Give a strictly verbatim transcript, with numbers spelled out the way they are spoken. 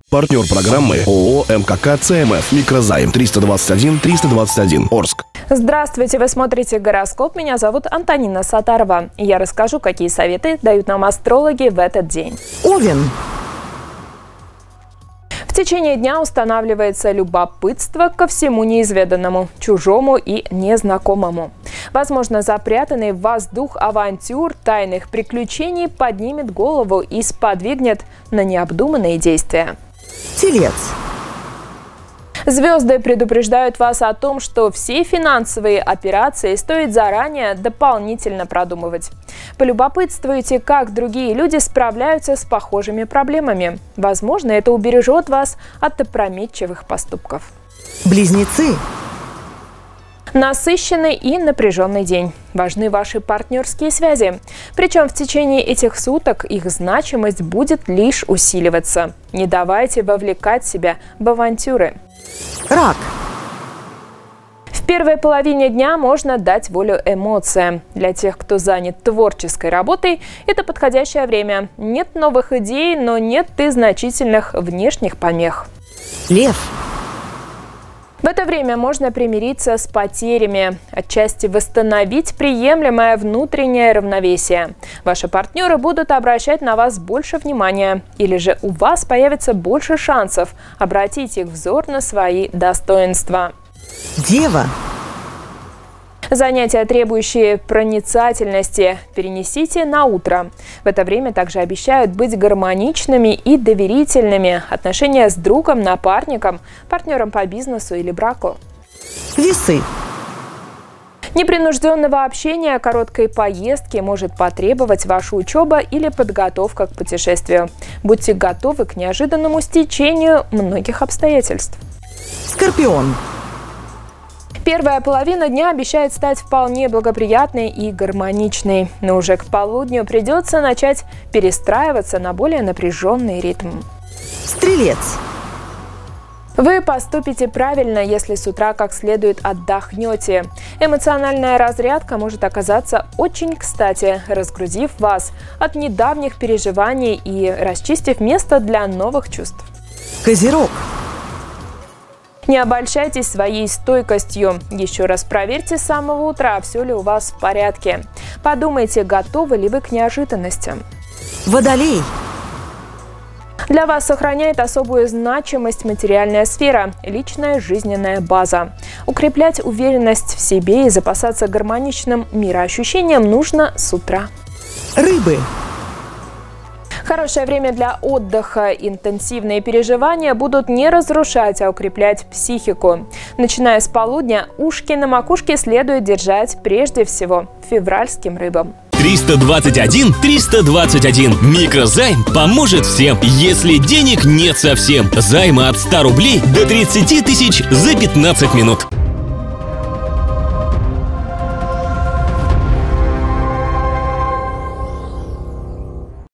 Партнер программы ООО МКК ЦМФ. Микрозайм триста двадцать один триста двадцать один. Орск. Здравствуйте, вы смотрите «Гороскоп». Меня зовут Антонина Сатарова. И я расскажу, какие советы дают нам астрологи в этот день. Овен. В течение дня устанавливается любопытство ко всему неизведанному, чужому и незнакомому. Возможно, запрятанный в вас дух авантюр, тайных приключений поднимет голову и сподвигнет на необдуманные действия. Телец. Звезды предупреждают вас о том, что все финансовые операции стоит заранее дополнительно продумывать. Полюбопытствуйте, как другие люди справляются с похожими проблемами. Возможно, это убережет вас от опрометчивых поступков. Близнецы. Насыщенный и напряженный день. Важны ваши партнерские связи. Причем в течение этих суток их значимость будет лишь усиливаться. Не давайте вовлекать себя в авантюры. Рак. В первой половине дня можно дать волю эмоциям. Для тех, кто занят творческой работой, это подходящее время. Нет новых идей, но нет и значительных внешних помех. Лев. В это время можно примириться с потерями, отчасти восстановить приемлемое внутреннее равновесие. Ваши партнеры будут обращать на вас больше внимания, или же у вас появится больше шансов обратить их взор на свои достоинства. Дева. Занятия, требующие проницательности, перенесите на утро. В это время также обещают быть гармоничными и доверительными. Отношения с другом, напарником, партнером по бизнесу или браку. Весы. Непринужденного общения, короткой поездки может потребовать ваша учеба или подготовка к путешествию. Будьте готовы к неожиданному стечению многих обстоятельств. Скорпион. Первая половина дня обещает стать вполне благоприятной и гармоничной, но уже к полудню придется начать перестраиваться на более напряженный ритм. Стрелец. Вы поступите правильно, если с утра как следует отдохнете. Эмоциональная разрядка может оказаться очень кстати, разгрузив вас от недавних переживаний и расчистив место для новых чувств. Козерог. Не обольщайтесь своей стойкостью. Еще раз проверьте с самого утра, все ли у вас в порядке. Подумайте, готовы ли вы к неожиданностям. Водолей. Для вас сохраняет особую значимость материальная сфера, личная жизненная база. Укреплять уверенность в себе и запасаться гармоничным мироощущением нужно с утра. Рыбы. Хорошее время для отдыха. Интенсивные переживания будут не разрушать, а укреплять психику. Начиная с полудня, ушки на макушке следует держать прежде всего февральским рыбам. триста двадцать один триста двадцать один. Микрозайм поможет всем, если денег нет совсем. Займы от ста рублей до тридцати тысяч за пятнадцать минут.